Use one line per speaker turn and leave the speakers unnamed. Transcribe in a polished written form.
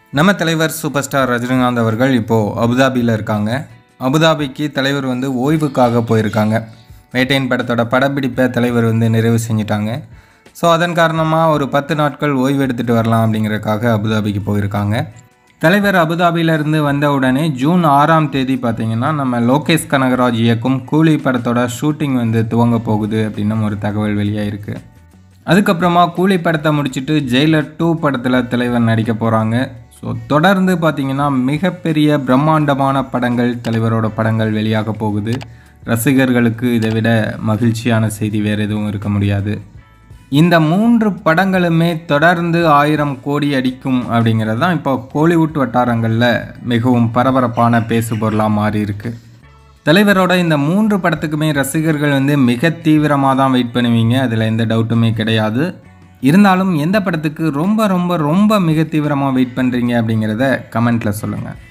நம்ம தலைவர் super star Rajinikanth அவர்கள் இப்போது அபுதாபியில் இருக்காங்க. அபுதாபிக்கு தலைவர் ஓய்வுக்காக போயிருக்காங்க. வேட்டையின் படத்தோட படப்பிடிப்பை தலைவர் நிறைவு செஞ்சிட்டாங்க. ஸோ அதன் காரணமாக ஒரு 10 நாட்கள் ஓய்வு எடுத்துகிட்டு வரலாம் அப்படிங்கிறதுக்காக அபுதாபிக்கு போயிருக்காங்க. தலைவர் அபுதாபியிலேருந்து வந்த உடனே ஜூன் 6ஆம் தேதி பார்த்திங்கன்னா நம்ம லோகேஷ் கனகராஜ் இயக்கும் கூலி படத்தோட ஷூட்டிங் துவங்க போகுது அப்படின்னு ஒரு தகவல் வெளியாகிருக்கு. அதுக்கப்புறமா கூலி படத்தை முடிச்சுட்டு ஜெயிலர் 2 படத்தில் தலைவர் நடிக்க போகிறாங்க. ஸோ தொடர்ந்து பார்த்திங்கன்னா மிகப்பெரிய பிரம்மாண்டமான படங்கள், தலைவரோட படங்கள் வெளியாக போகுது. ரசிகர்களுக்கு இதை விட மகிழ்ச்சியான செய்தி வேறு எதுவும் இருக்க முடியாது. இந்த 3 படங்களுமே தொடர்ந்து 1000 கோடி அடிக்கும் அப்படிங்கிறது தான் இப்போ கோலிவுட் வட்டாரங்களில் மிகவும் பரபரப்பான பேசுபொருளாக மாறி இருக்கு. தலைவரோட இந்த 3 படத்துக்குமே ரசிகர்கள் மிக தீவிரமாக தான் வெயிட் பண்ணுவீங்க, அதில் எந்த டவுட்டுமே கிடையாது. இருந்தாலும் எந்த படத்துக்கு ரொம்ப ரொம்ப ரொம்ப மிக தீவிரமாக வெயிட் பண்ணுறீங்க அப்படிங்கிறத கமெண்ட்டில் சொல்லுங்கள்.